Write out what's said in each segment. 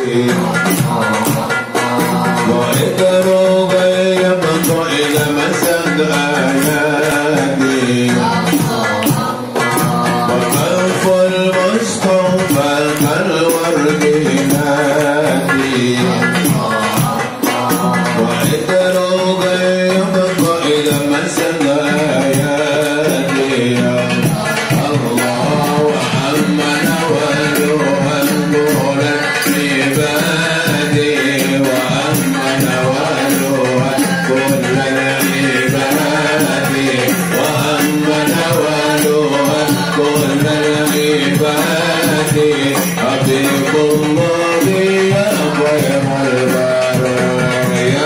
وإدروا غيب طائل مسد آياتي وخلف المصطفى كالورد نادي وإدروا غيب طائل مسد آياتي الله وأمن ولوها الدول عبادي وأمن ولوها كل العباد وأمن ولوها كل العباد حبيب الله يا خير البرايا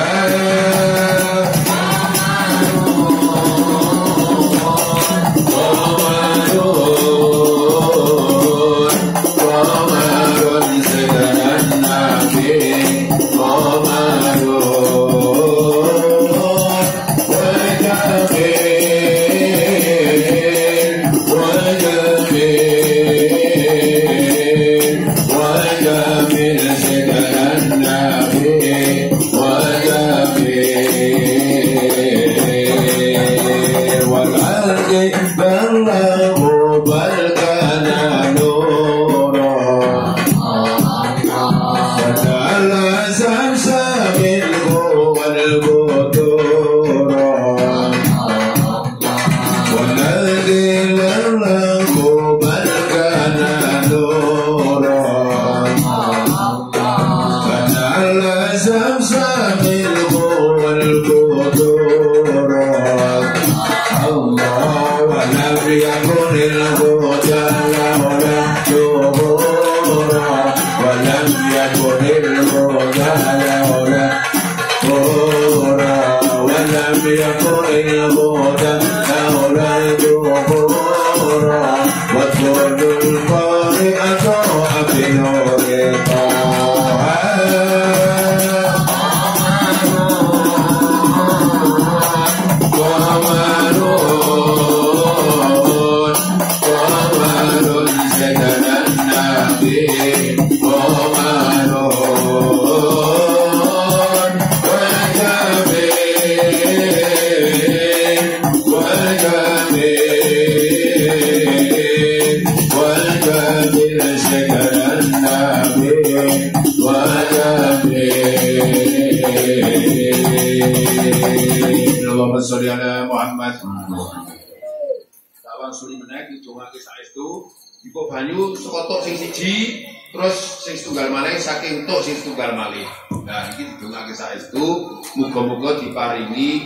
banyu sekotok sing siji terus sing setunggal malih saking tok sing setunggal malih. Nah iki didongake saestu muga-muga diparingi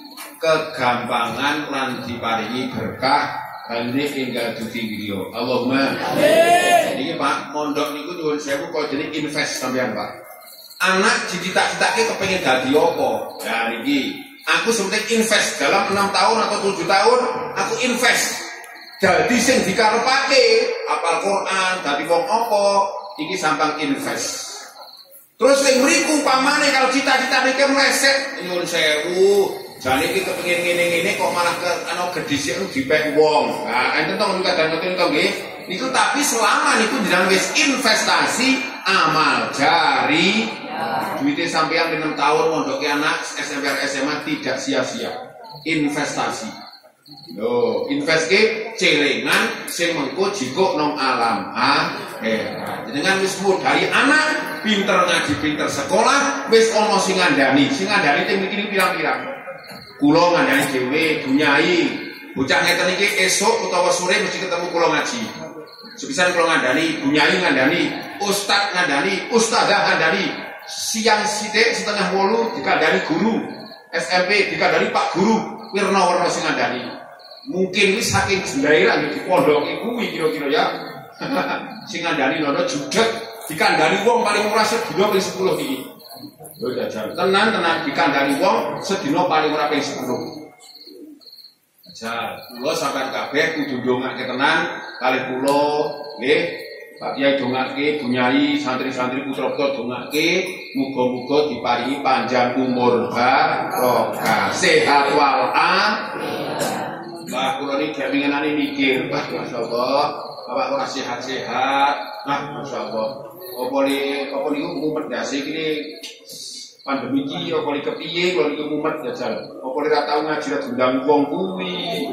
kegampangan lan diparingi berkah rene enggal duti griya. Allahumma amin. Niki Pak mondok niku nyuwun sewu kok jenenge invest sampean Pak. Anak dicita-citake kepengin dadi apa? Nah niki aku sempat invest dalam 6 tahun atau 7 tahun aku invest. Jadi sing dikarepake apal Quran, dadi wong apa, iki sampang invest. Terus sing mriku pamane kalau cita-cita niki meleset nyuwun sewu, jane iki kepengin ngene-ngene kok malah ana gedhisik dipek wong. Nah, enten to kadang ngoten to nggih. Niku tapi selama niku jenengan wis investasi amal jari, duitnya sampean 6 tahun mondoke anak SMP SMA tidak sia-sia. Investasi. Loh, invest ke celengan sing mengko jikok nang alam akhirat. Jenengan wis dari anak pinter ngaji, pinter sekolah, wis ana sing ngandani. Sing ngandani teng mriki pirang-pirang. Kula ngandani dhewe dunyai. Bocah ngeten iki esuk utawa sore mesti ketemu kula ngaji. Sepisan kula ngandani, dunyai ngandani, ustaz ngandani, ustazah ngandani. Siang sithik setengah 8 dikandani guru. SMP dikandani Pak Guru. Wirna-wirna sing ngandani. Mungkin wis saking daerah di pondok kuwi kira-kira ya. Sing ngandani nono judeg dikandani wong paling ora sedina ping 10 iki. Lho jajal. Tenan dikandani wong sedina paling ora ping 10. Jajal, kula sampean kabeh kudu ndongake tenan kalih kula nggih. Pak Kyai dongake, Bunyai, santri-santri putra-putra dongake, muga-muga diparingi panjang umur barokah, sehat wal afiat. Mbah kula niki gamingenane mikir, Pak masyaallah. Bapak ora sehat-sehat. Nah, masyaallah. Apa niku mumet dasi iki pandemi iki apa li kepiye kok niku mumet jajal. Apa li ra tau ngaji ra diundang wong kuwi.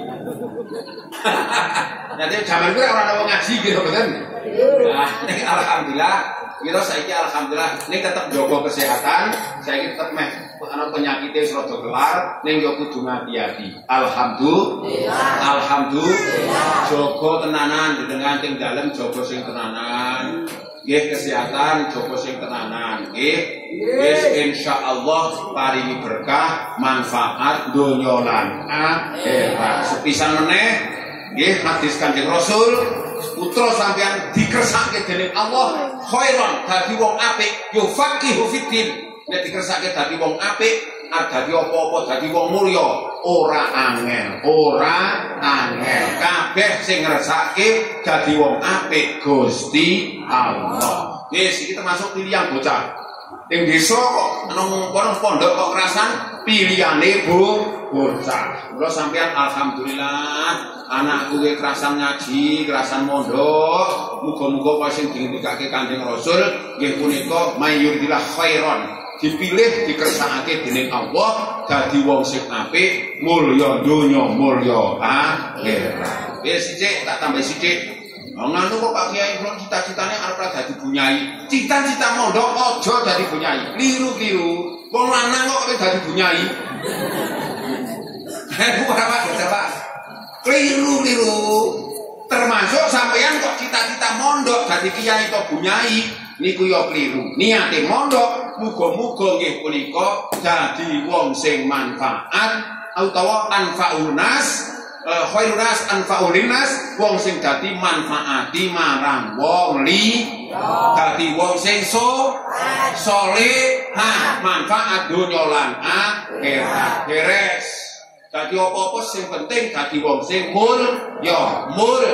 Nanti zaman kuwi ora ana wong ngaji gitu bener. Nah, alhamdulillah kita saiki alhamdulillah ning tetep jaga kesehatan, saiki tetep meh ana penyakite rada kelar ning yo kudu hati-hati. Alhamdulillah. Alhamdulillah. Jaga tenanan dengan ting dalem jaga sing tenanan. Nggih kesehatan jaga sing tenanan. Nggih. Wis insyaallah paringi berkah, manfaat donya lan akhirat. Sepisan meneh nggih hadis Kanjeng Rasul putra sampean dikersake dening Allah khairon dadi wong apik yufaqihu fiddin. Nek dikersake dadi wong apik dadi apa-apa dadi wong mulya ora angel kabeh sing ngersake dadi wong apik Gusti Allah. Wis iki termasuk pilihan bocah ning desa kok nang pondok kok kerasan pilihane bocah. Mula sampean alhamdulillah anakku ge kerasan ngaji, kerasan mondok. Muga-muga kok sing dingendikake Kanjeng Rasul nggih punika mayyuridillah khairon. Dipilih dikersakake dening Allah dadi wong sing apik, mulya donya, mulya akhirat. Wis sithik tak tambah sithik. Nganu kok Pak Kiai kula cita-citane arep dadi bunyai. Cita-cita mondok aja dadi bunyai. Kliru-kliru. Wong lanang kok dadi bunyai. Pak. Kliru-kliru. Termasuk sampeyan kok cita-cita mondok dadi kiai atau bunyai niku ya kliru. Niate mondok muga-muga nggih punika dadi wong sing manfaat utawa anfa'unas khairunas anfa'ulinas wong sing dadi manfaati marang wong dadi wong sing soleh manfaat donya lan akhirat. Beres. Dadi apa-apa sing penting dadi wong sing mulya.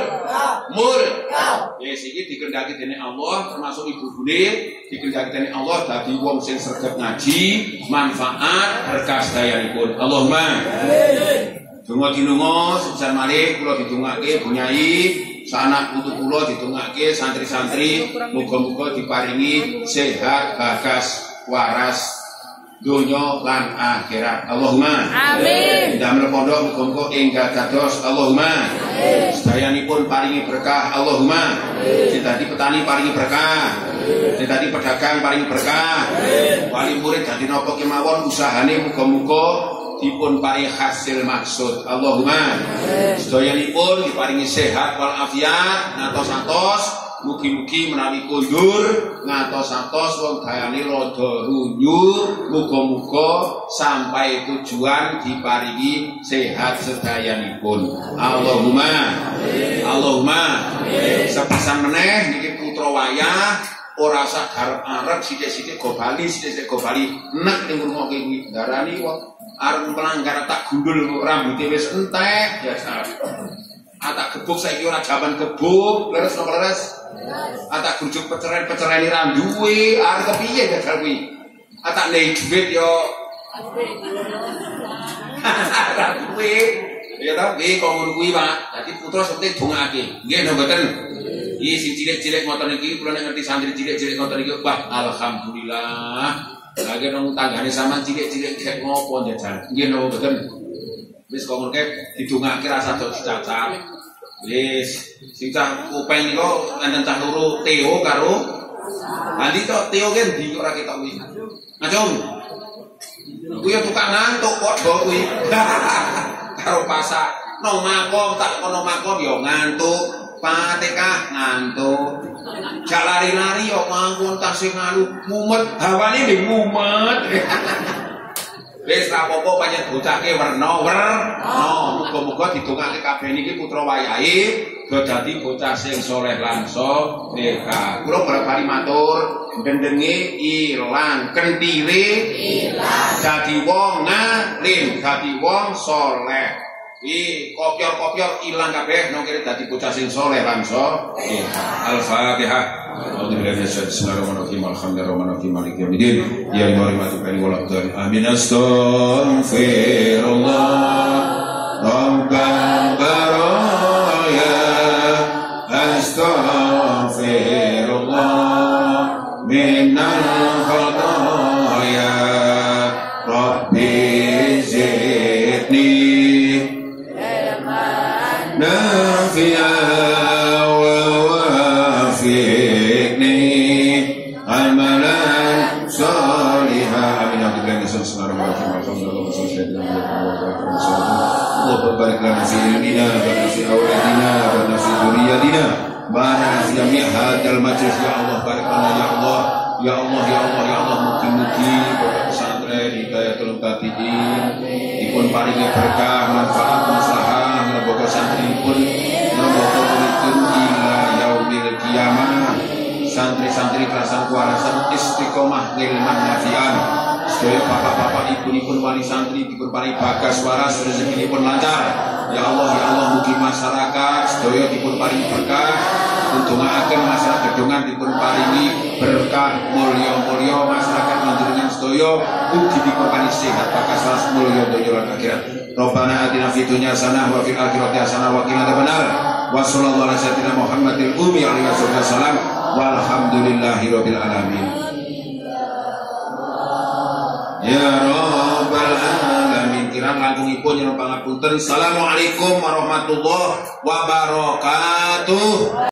Yes, iki dikendaki dening Allah termasuk ibu bune dikendaki dening Allah dadi wong sing sregep ngaji, manfaat berkah sedayanipun. Allahumma amin. Donga dinunga sebesar malih kula didongake bunyai sanak putu kula didongake santri-santri muga-muga diparingi sehat bagas waras donya lan akhirat. Allahumma amin. Damel pondok muga-muga enggak dados. Allahumma amin. Sedayanipun paringi berkah. Allahumma amin. Sing dadi petani paringi berkah. Sing dadi pedagang paringi berkah. Wali murid dadi napa kemawon usahane muga-muga dipun paringi hasil maksud. Allahumma sedayanipun diparingi sehat wal afiat ngantos-antos mugi-mugi menawi kundur ngantos-antos wong dayane rada runyu muga-muga sampai tujuan diparingi sehat sedayanipun. Allahumma Allahumma sepisan meneh niki putra wayah ora sak garep-arep sithik-sithik go bali sithik-sithik go bali nek ning ngrungokke kuwi darani kok arep pelanggar tak gundul rambuté wis entek biasa. Tak gebuk saiki ora jaman gebuk, leres napa leres? Tak grujuk peceren-pecereni ra duwe, arep kepiye jajal kuwi? Tak nek dhuwit yo ra duwe. Ya ta, nggih kok ngono kuwi, Pak. Dadi putra seperti dongake. Nggih napa mboten? Iki sing cilik-cilik ngoten iki kula nek ngerti santri cilik-cilik ngoten iki, wah alhamdulillah. Lagi nang tanggane sampean cilik-cilik kek ngopo jajal. Nggih napa mboten? Wis kok ngono didongake rasa dadi cacat. Wis sing cah kupeng niku enten cah loro Teo karo Andi to Teo ki ndi ora ketok kuwi. Ngajung. Kuwi ya tukang ngantuk padha kuwi. Karo pasak nang makom tak kono makom ya ngantuk. Patekah ngantuk. Jak lari-lari yo mangkon tasih ngalu mumet hawane ndek mumet. Wis ra apa-apa pancen bocahke werna. Muga-muga didongake kabeh niki putra wayahe do dadi bocah sing saleh lan salehah. Kula bareng matur ndendenge ilang, kentire ilang. Dadi wong ngalim, dadi wong saleh. Kopior-kopior ilang kabeh nang kene dadi bocah sing saleh lan salehah. Al-Fatihah. Bismillahirrahmanirrahim. Alhamdulillahirrahmanirrahim. Maliki yaumiddin. Ya rahmatullahi wa barakatuh. Amin. Astaghfirullah. Rabbana baraya. minal khotaya Rabbi zidni nafi'a wa wafiqni amalan salihah. Amin. Allah barik lana fi ilmina wa fi awladina wa fi dzurriyyatina barik fi jami' hadzal majlis. Ya Allah barik lana ya Allah ya Allah ya Allah ya Allah, mugi-mugi pondok pesantren Hidayatul Muhtadin dipun paringi berkah manfaat maslahah menapa santripun menapa muridipun ila yaumil qiyamah. Santri-santri kerasan kuarasan istiqomah ngilman nafian. Sedaya bapak-bapak ibu-ibu wali santri dipun paringi bagas waras rezekinipun lancar. Ya Allah mugi masyarakat sedaya dipun paringi berkah. Ndongaaken masyarakat gedongan dipun paringi berkah mulya-mulya, masyarakat manjenengan sedaya ugi dipun paringi sehat bagas waras mulya donya lan akhirat. Rabbana atina fid dunya hasanah wa fil akhirati hasanah wa qina adzabannar. Wa sallallahu ala sayyidina Muhammadil ummi alaihi wasallam. Walhamdulillahirabbil alamin. Ya rabbal alamin. Kirang langkungipun nyuwun pangapunten. Assalamualaikum warahmatullahi wabarakatuh.